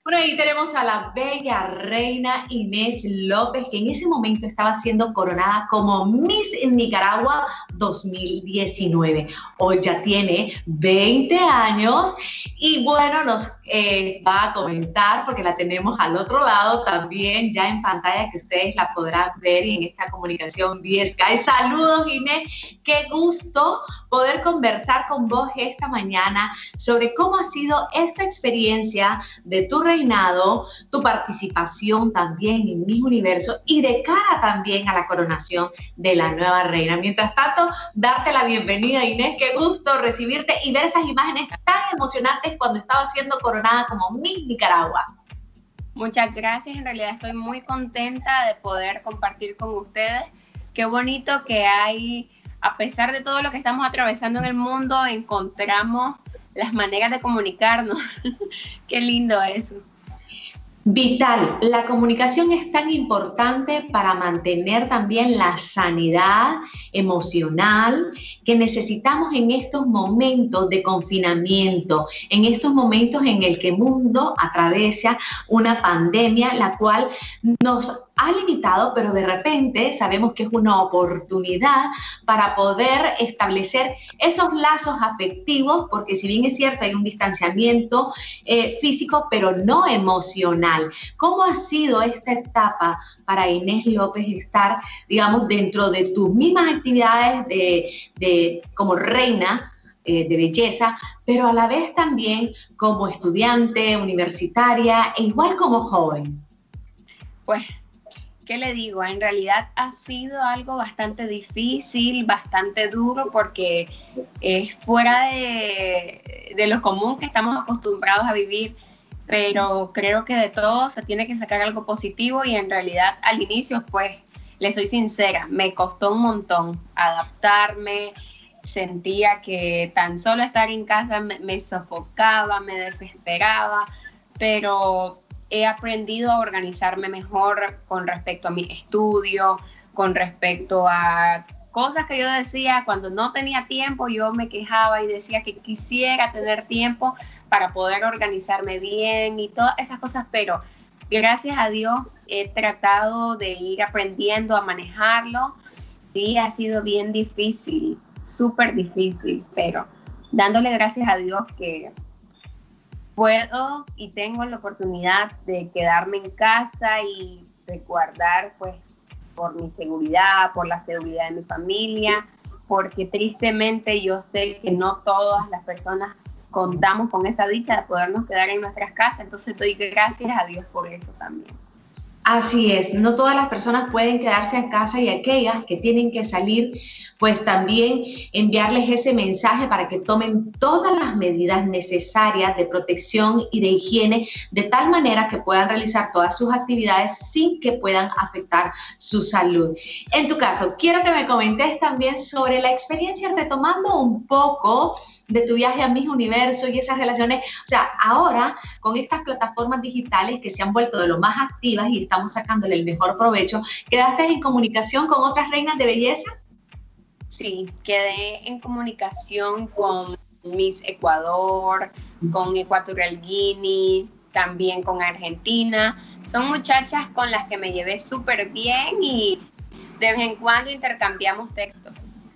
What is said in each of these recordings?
Bueno, ahí tenemos a la bella reina Inés López, que en ese momento estaba siendo coronada como Miss Nicaragua 2019. Hoy ya tiene 20 años y bueno, nos va a comentar, porque la tenemos al otro lado también, ya en pantalla, que ustedes la podrán ver en esta comunicación vía Skype. Saludos, Inés, qué gusto poder conversar con vos esta mañana sobre cómo ha sido esta experiencia de tu reinado, tu participación también en Miss Universo y de cara también a la coronación de la nueva reina. Mientras tanto, darte la bienvenida, Inés, qué gusto recibirte y ver esas imágenes tan emocionantes cuando estaba siendo coronada como Miss Nicaragua. Muchas gracias, en realidad estoy muy contenta de poder compartir con ustedes. Qué bonito que hay, a pesar de todo lo que estamos atravesando en el mundo, encontramos las maneras de comunicarnos. Qué lindo eso. Vital, la comunicación es tan importante para mantener también la sanidad emocional que necesitamos en estos momentos de confinamiento, en estos momentos en el que el mundo atraviesa una pandemia, la cual nos ha limitado, pero de repente sabemos que es una oportunidad para poder establecer esos lazos afectivos, porque si bien es cierto hay un distanciamiento físico, pero no emocional. ¿Cómo ha sido esta etapa para Inés López estar, digamos, dentro de tus mismas actividades como reina de belleza, pero a la vez también como estudiante universitaria e igual como joven? Pues, ¿qué le digo? En realidad ha sido algo bastante difícil, bastante duro, porque es fuera de lo común que estamos acostumbrados a vivir, pero creo que de todo se tiene que sacar algo positivo y en realidad al inicio, pues, le soy sincera, me costó un montón adaptarme, sentía que tan solo estar en casa me sofocaba, me desesperaba, pero he aprendido a organizarme mejor con respecto a mi estudio, con respecto a cosas que yo decía cuando no tenía tiempo, yo me quejaba y decía que quisiera tener tiempo para poder organizarme bien y todas esas cosas, pero gracias a Dios he tratado de ir aprendiendo a manejarlo. Sí, ha sido bien difícil, súper difícil, pero dándole gracias a Dios que puedo y tengo la oportunidad de quedarme en casa y resguardar, pues, por mi seguridad, por la seguridad de mi familia, porque tristemente yo sé que no todas las personas contamos con esa dicha de podernos quedar en nuestras casas, entonces doy gracias a Dios por eso también. Así es, no todas las personas pueden quedarse en casa y aquellas que tienen que salir, pues también enviarles ese mensaje para que tomen todas las medidas necesarias de protección y de higiene, de tal manera que puedan realizar todas sus actividades sin que puedan afectar su salud. En tu caso, quiero que me comentes también sobre la experiencia, retomando un poco de tu viaje a Miss Universo y esas relaciones. O sea, ahora con estas plataformas digitales que se han vuelto de lo más activas y estamos sacándole el mejor provecho, ¿quedaste en comunicación con otras reinas de belleza? Sí, quedé en comunicación con Miss Ecuador, con Equatorial Guinea, también con Argentina. Son muchachas con las que me llevé súper bien y de vez en cuando intercambiamos textos.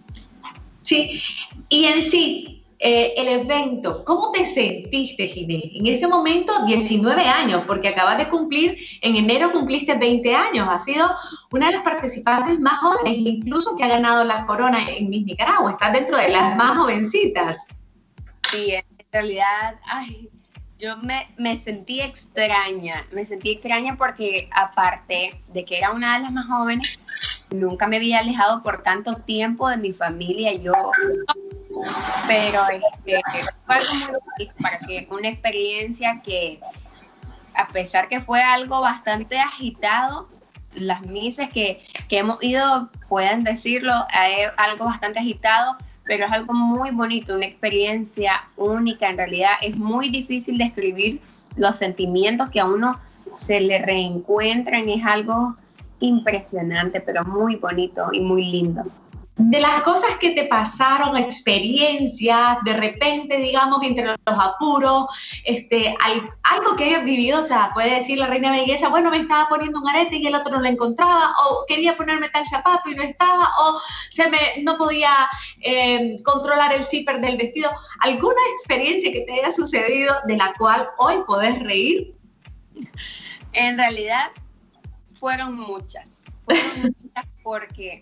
Sí, y en sí, el evento, ¿cómo te sentiste, Ginés? En ese momento, 19 años, porque acabas de cumplir, en enero cumpliste 20 años, has sido una de las participantes más jóvenes, incluso que ha ganado la corona en Miss Nicaragua, estás dentro de las más jovencitas. Sí, en realidad, yo me sentí extraña porque aparte de que era una de las más jóvenes, nunca me había alejado por tanto tiempo de mi familia, pero fue algo muy bonito, para que una experiencia que, a pesar que fue algo bastante agitado, las mises que hemos ido pueden decirlo, es algo bastante agitado, pero es algo muy bonito, una experiencia única. En realidad es muy difícil describir los sentimientos que a uno se le reencuentran, es algo impresionante, pero muy bonito y muy lindo. De las cosas que te pasaron, experiencias, de repente, digamos, entre los apuros, algo que hayas vivido, o sea, puede decir la reina belleza, bueno, me estaba poniendo un arete y el otro no lo encontraba, o quería ponerme tal zapato y no estaba, o no podía controlar el zipper del vestido. ¿Alguna experiencia que te haya sucedido de la cual hoy podés reír? En realidad, fueron muchas porque...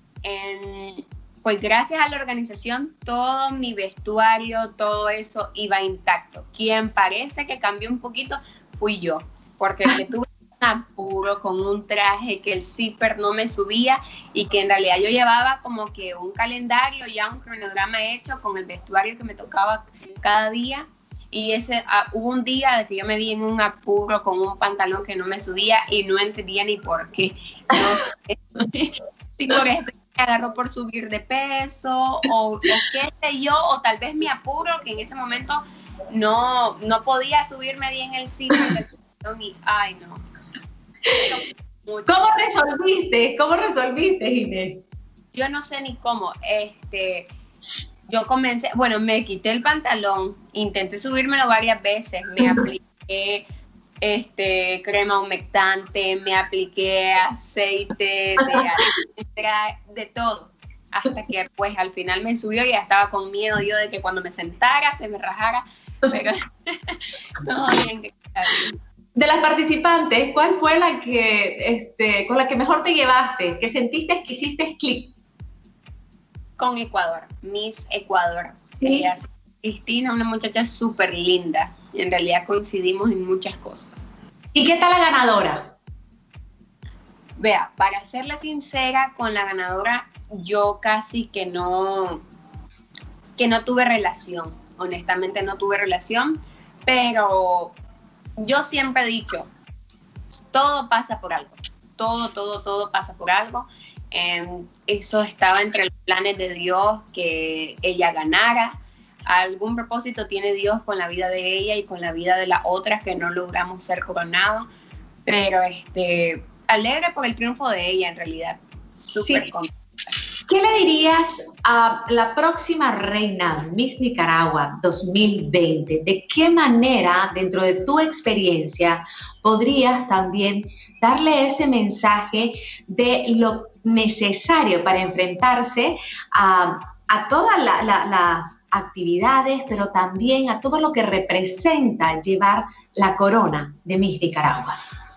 pues gracias a la organización, todo mi vestuario, todo eso iba intacto. Quien parece que cambió un poquito fui yo, porque me tuve un apuro con un traje que el zipper no me subía y que en realidad yo llevaba como que un calendario, ya un cronograma hecho con el vestuario que me tocaba cada día. Y hubo un día de que yo me vi en un apuro con un pantalón que no me subía y no entendía ni por qué. No sé si por esto me agarró por subir de peso o qué sé yo, o tal vez mi apuro, que en ese momento no podía subirme bien el zipper y ay no. ¿Cómo resolviste, Inés? Yo no sé ni cómo. Yo comencé, me quité el pantalón, intenté subírmelo varias veces, me apliqué crema humectante, me apliqué aceite, de todo, hasta que pues al final me subió y ya estaba con miedo yo de que cuando me sentara se me rajara, pero todo bien. De las participantes, ¿cuál fue la que con la que mejor te llevaste, que sentiste que hiciste clic? Con Ecuador, Miss Ecuador. ¿Sí? Ella, Cristina, una muchacha súper linda. Y en realidad coincidimos en muchas cosas. ¿Y qué tal la ganadora? Vea, para serle sincera, con la ganadora yo casi que no tuve relación. Honestamente no tuve relación, pero yo siempre he dicho, todo pasa por algo. Todo pasa por algo. Eso estaba entre los planes de Dios, que ella ganara. Algún propósito tiene Dios con la vida de ella y con la vida de las otras que no logramos ser coronados, pero alegre por el triunfo de ella en realidad. Súper contenta. ¿Qué le dirías a la próxima reina Miss Nicaragua 2020? ¿De qué manera, dentro de tu experiencia, podrías también darle ese mensaje de lo necesario para enfrentarse a todas las actividades, pero también a todo lo que representa llevar la corona de Miss Nicaragua?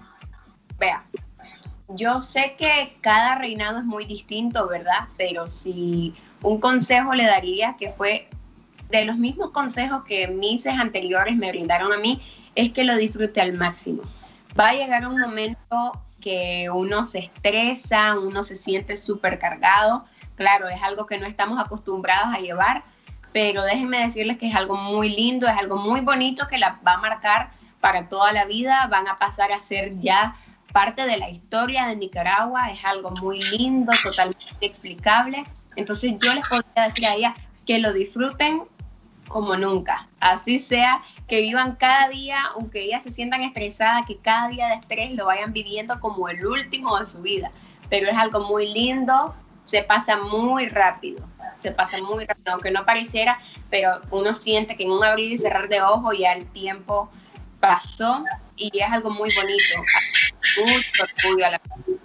Vea, yo sé que cada reinado es muy distinto, ¿verdad? Pero si un consejo le daría, que fue de los mismos consejos que misses anteriores me brindaron a mí, es que lo disfrute al máximo. Va a llegar un momento que uno se estresa, uno se siente súper cargado. Claro, es algo que no estamos acostumbrados a llevar, pero déjenme decirles que es algo muy lindo, es algo muy bonito que la va a marcar para toda la vida. Van a pasar a ser ya parte de la historia de Nicaragua. Es algo muy lindo, totalmente inexplicable. Entonces yo les podría decir a ella que lo disfruten como nunca. Así sea, que vivan cada día, aunque ellas se sientan estresadas, que cada día de estrés lo vayan viviendo como el último de su vida. Pero es algo muy lindo, se pasa muy rápido, aunque no pareciera, pero uno siente que en un abrir y cerrar de ojos ya el tiempo pasó y es algo muy bonito. Mucho orgullo a la familia.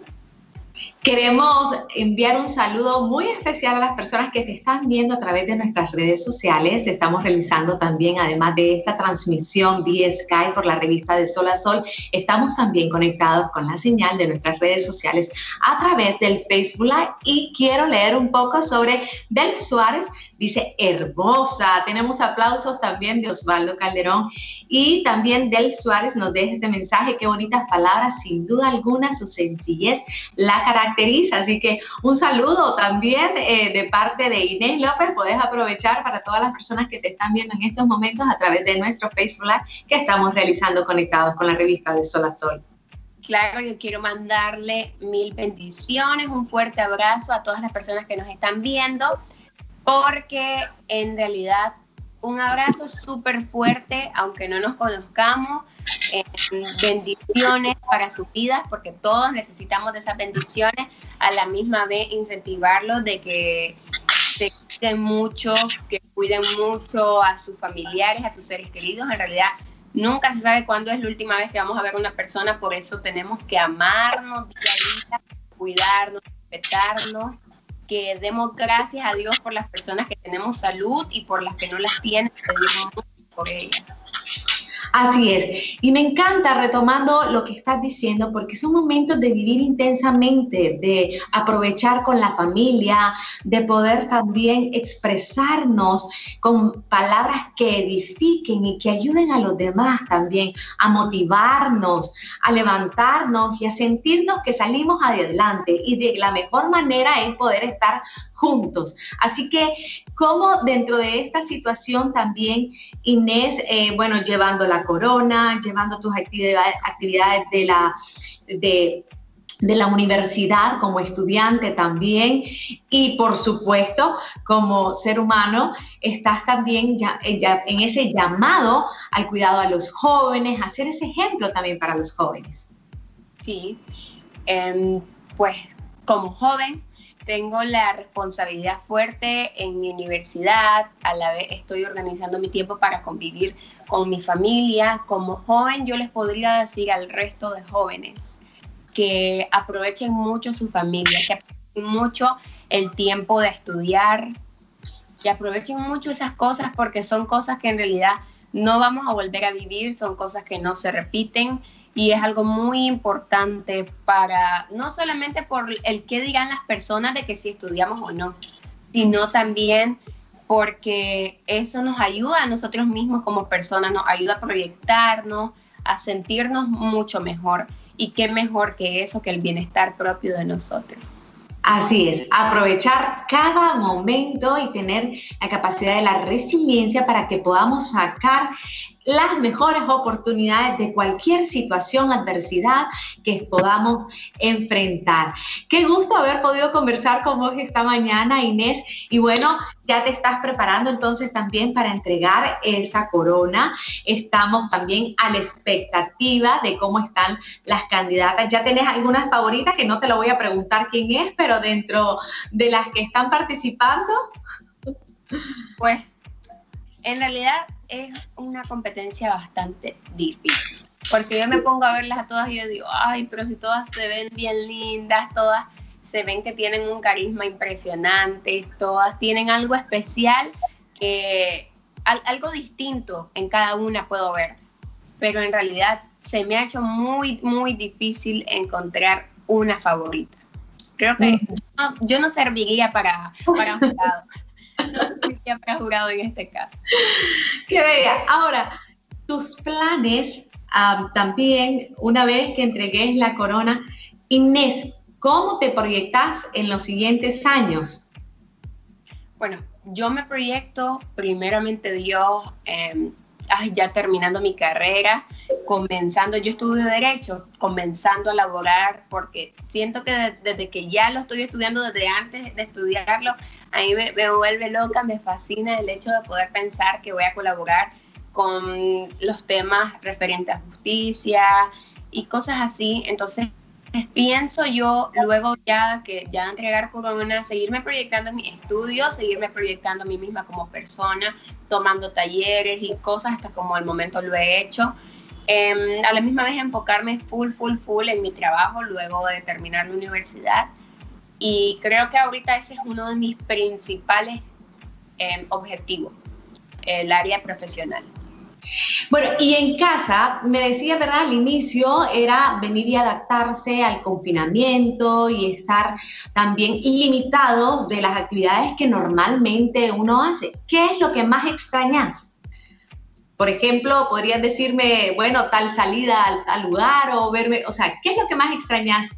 Queremos enviar un saludo muy especial a las personas que te están viendo a través de nuestras redes sociales. Estamos realizando también, además de esta transmisión vía Skype por la revista de Sol a Sol, estamos también conectados con la señal de nuestras redes sociales a través del Facebook Live. Y quiero leer un poco sobre Del Suárez. Dice, hermosa. Tenemos aplausos también de Osvaldo Calderón. Y también Del Suárez nos deja este mensaje. Qué bonitas palabras. Sin duda alguna, su sencillez la caracteriza. Así que un saludo también de parte de Inés López. Podés aprovechar para todas las personas que te están viendo en estos momentos a través de nuestro Facebook Live que estamos realizando conectados con la revista de Sol a Sol. Claro, yo quiero mandarle 1000 bendiciones, un fuerte abrazo a todas las personas que nos están viendo, porque en realidad un abrazo súper fuerte, aunque no nos conozcamos. Bendiciones para sus vidas, porque todos necesitamos de esas bendiciones. A la misma vez incentivarlos de que se cuiden mucho, que cuiden mucho a sus familiares, a sus seres queridos. En realidad nunca se sabe cuándo es la última vez que vamos a ver a una persona, por eso tenemos que amarnos día a día, cuidarnos, respetarnos, que demos gracias a Dios por las personas que tenemos salud y por las que no las tienen, pedimos mucho por ellas. Así es, y me encanta retomando lo que estás diciendo, porque son momentos de vivir intensamente, de aprovechar con la familia, de poder también expresarnos con palabras que edifiquen y que ayuden a los demás también a motivarnos, a levantarnos y a sentirnos que salimos adelante, y de la mejor manera es poder estar juntos. Así que, como dentro de esta situación también, Inés, llevando la corona, llevando tus actividades de la universidad como estudiante también, y por supuesto, como ser humano, estás también ya en ese llamado al cuidado a los jóvenes, a ser ese ejemplo también para los jóvenes. Sí, pues como joven, tengo la responsabilidad fuerte en mi universidad, a la vez estoy organizando mi tiempo para convivir con mi familia. Como joven, yo les podría decir al resto de jóvenes que aprovechen mucho su familia, que aprovechen mucho el tiempo de estudiar, que aprovechen mucho esas cosas, porque son cosas que en realidad no vamos a volver a vivir, son cosas que no se repiten. Y es algo muy importante para, no solamente por el qué dirán las personas de que si estudiamos o no, sino también porque eso nos ayuda a nosotros mismos como personas, nos ayuda a proyectarnos, a sentirnos mucho mejor. Y qué mejor que eso, que el bienestar propio de nosotros. Así es, aprovechar cada momento y tener la capacidad de la resiliencia para que podamos sacar las mejores oportunidades de cualquier situación, adversidad que podamos enfrentar. Qué gusto haber podido conversar con vos esta mañana, Inés. Y bueno, ya te estás preparando entonces también para entregar esa corona. Estamos también a la expectativa de cómo están las candidatas. Ya tenés algunas favoritas, que no te lo voy a preguntar quién es, pero dentro de las que están participando. Pues, en realidad es una competencia bastante difícil, porque yo me pongo a verlas a todas y yo digo, ay, pero si todas se ven bien lindas, todas se ven que tienen un carisma impresionante, todas tienen algo especial, algo distinto en cada una puedo ver, pero en realidad se me ha hecho muy, muy difícil encontrar una favorita. Creo que yo no serviría para un jurado. No serviría para jurado en este caso. Qué bella. Ahora, tus planes también, una vez que entregues la corona, Inés, ¿cómo te proyectas en los siguientes años? Bueno, yo me proyecto, primeramente Dios, ya terminando mi carrera, yo estudio Derecho, comenzando a laborar, porque siento que desde que ya lo estoy estudiando, desde antes de estudiarlo, a mí me vuelve loca, me fascina el hecho de poder pensar que voy a colaborar con los temas referentes a justicia y cosas así. Entonces, pienso yo, luego ya entregar corona, seguirme proyectando en mis estudios, seguirme proyectando a mí misma como persona, tomando talleres y cosas hasta como al momento lo he hecho. A la misma vez enfocarme full en mi trabajo luego de terminar la universidad. Y creo que ahorita ese es uno de mis principales objetivos, el área profesional. Bueno, y en casa, me decía, ¿verdad? Al inicio era venir y adaptarse al confinamiento y estar también ilimitados de las actividades que normalmente uno hace. ¿Qué es lo que más extrañas? Por ejemplo, podrías decirme, bueno, tal salida al lugar o verme, o sea, ¿qué es lo que más extrañas?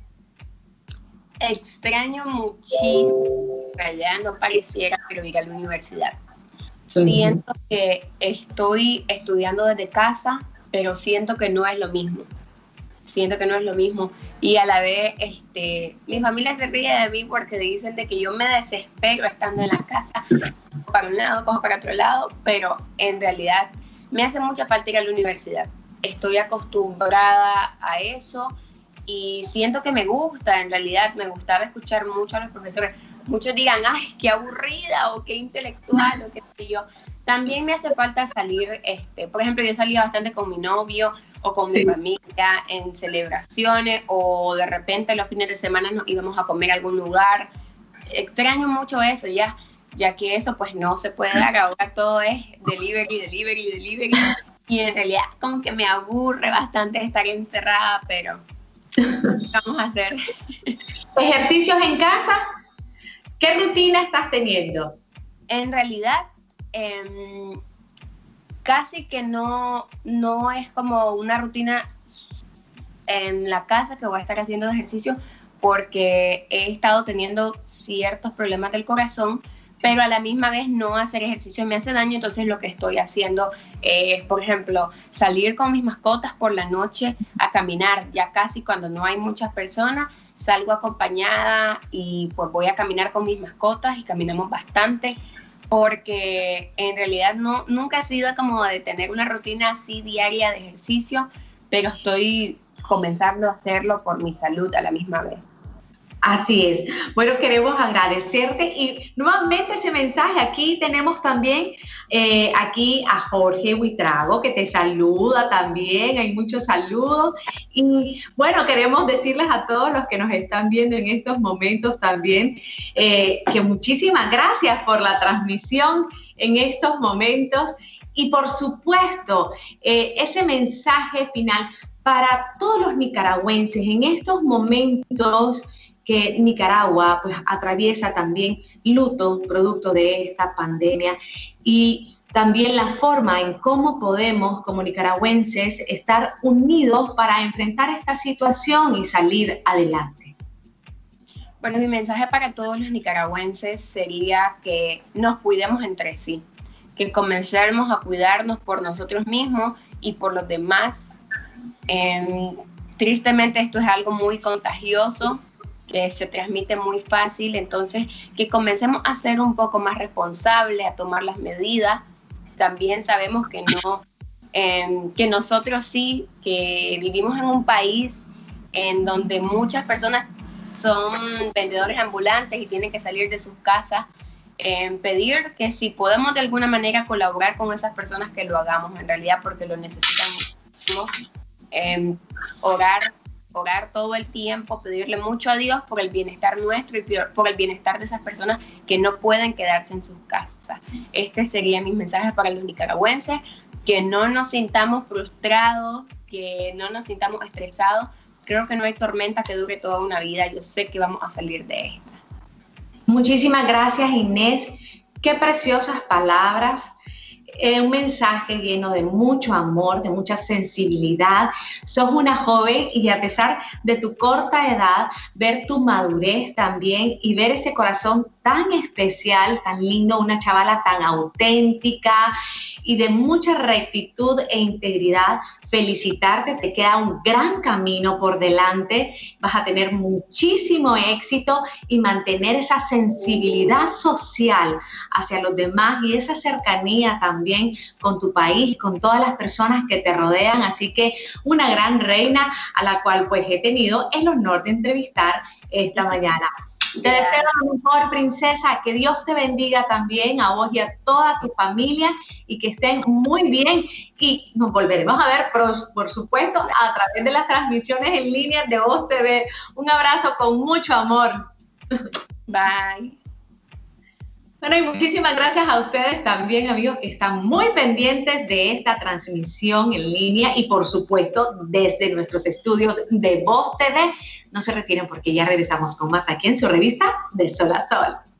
Extraño muchísimo, en realidad no pareciera, pero ir a la universidad. Siento que estoy estudiando desde casa, pero siento que no es lo mismo. siento que no es lo mismo. Y a la vez, mi familia se ríe de mí porque dicen de que yo me desespero estando en la casa, para un lado, cojo para otro lado, pero en realidad me hace mucha falta ir a la universidad. Estoy acostumbrada a eso y siento que me gusta, en realidad me gustaba escuchar mucho a los profesores. Muchos dirán, ay, qué aburrida o qué intelectual o qué sé yo. También me hace falta salir, por ejemplo, yo salía bastante con mi novio o con mi familia en celebraciones, o de repente los fines de semana nos íbamos a comer a algún lugar. Extraño mucho eso ya que eso pues no se puede dar, ahora todo es delivery, y en realidad como que me aburre bastante estar encerrada, pero ¿qué vamos a hacer? ¿Ejercicios en casa? ¿Qué rutina estás teniendo? En realidad, casi que no es como una rutina en la casa que voy a estar haciendo de ejercicio, porque he estado teniendo ciertos problemas del corazón, pero a la misma vez no hacer ejercicio me hace daño. Entonces lo que estoy haciendo es, por ejemplo, salir con mis mascotas por la noche a caminar. Ya casi cuando no hay muchas personas, salgo acompañada y pues voy a caminar con mis mascotas y caminamos bastante, porque en realidad nunca he sido como de tener una rutina así diaria de ejercicio, pero estoy comenzando a hacerlo por mi salud a la misma vez. Así es. Bueno, queremos agradecerte y nuevamente ese mensaje. Aquí tenemos también aquí a Jorge Buitrago, que te saluda también. Hay muchos saludos. Y bueno, queremos decirles a todos los que nos están viendo en estos momentos también que muchísimas gracias por la transmisión en estos momentos. Y por supuesto, ese mensaje final para todos los nicaragüenses en estos momentos que Nicaragua pues atraviesa también luto producto de esta pandemia, y también la forma en cómo podemos como nicaragüenses estar unidos para enfrentar esta situación y salir adelante. Bueno, mi mensaje para todos los nicaragüenses sería que nos cuidemos entre sí, que comencemos a cuidarnos por nosotros mismos y por los demás. Tristemente esto es algo muy contagioso, que se transmite muy fácil, entonces que comencemos a ser un poco más responsables, a tomar las medidas. También sabemos que que nosotros sí, que vivimos en un país en donde muchas personas son vendedores ambulantes y tienen que salir de sus casas, pedir que si podemos de alguna manera colaborar con esas personas, que lo hagamos en realidad, porque lo necesitan muchísimo. Orar todo el tiempo, pedirle mucho a Dios por el bienestar nuestro y por el bienestar de esas personas que no pueden quedarse en sus casas. Este sería mi mensaje para los nicaragüenses, que no nos sintamos frustrados, que no nos sintamos estresados. Creo que no hay tormenta que dure toda una vida. Yo sé que vamos a salir de esta. Muchísimas gracias, Inés. Qué preciosas palabras. Un mensaje lleno de mucho amor, de mucha sensibilidad. Sos una joven y a pesar de tu corta edad, ver tu madurez también y ver ese corazón tan especial, tan lindo, una chavala tan auténtica y de mucha rectitud e integridad. Felicitarte, te queda un gran camino por delante, vas a tener muchísimo éxito y mantener esa sensibilidad social hacia los demás y esa cercanía también con tu país, con todas las personas que te rodean. Así que una gran reina a la cual pues he tenido el honor de entrevistar esta mañana. Te deseo lo mejor, princesa, que Dios te bendiga también a vos y a toda tu familia y que estén muy bien, y nos volveremos a ver por supuesto a través de las transmisiones en línea de Voz TV. Un abrazo con mucho amor. Bye. Bueno, y muchísimas gracias a ustedes también, amigos, que están muy pendientes de esta transmisión en línea y, por supuesto, desde nuestros estudios de Voz TV. No se retiren porque ya regresamos con más aquí en su revista De Sol a Sol.